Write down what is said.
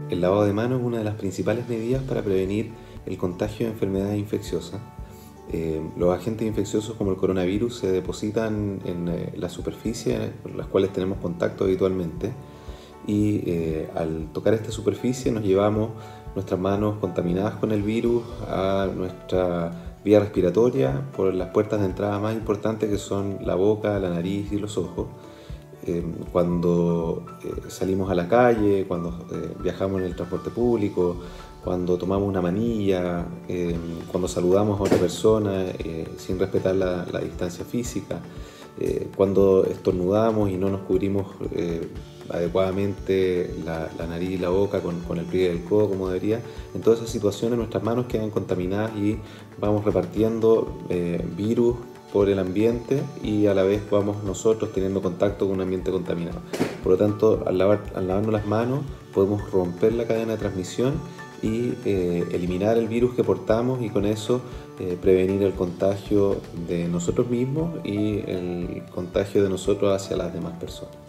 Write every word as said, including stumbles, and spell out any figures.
El lavado de manos es una de las principales medidas para prevenir el contagio de enfermedades infecciosas. Eh, los agentes infecciosos como el coronavirus se depositan en eh, la superficie con las cuales tenemos contacto habitualmente y eh, al tocar esta superficie nos llevamos nuestras manos contaminadas con el virus a nuestra vía respiratoria por las puertas de entrada más importantes, que son la boca, la nariz y los ojos. Eh, cuando eh, salimos a la calle, cuando eh, viajamos en el transporte público, cuando tomamos una manilla, eh, cuando saludamos a otra persona eh, sin respetar la, la distancia física, eh, cuando estornudamos y no nos cubrimos eh, adecuadamente la, la nariz y la boca con, con el pliegue del codo como debería. En todas esas situaciones nuestras manos quedan contaminadas y vamos repartiendo eh, virus por el ambiente y a la vez vamos nosotros teniendo contacto con un ambiente contaminado. Por lo tanto, al, lavar, al lavarnos las manos podemos romper la cadena de transmisión y eh, eliminar el virus que portamos y con eso eh, prevenir el contagio de nosotros mismos y el contagio de nosotros hacia las demás personas.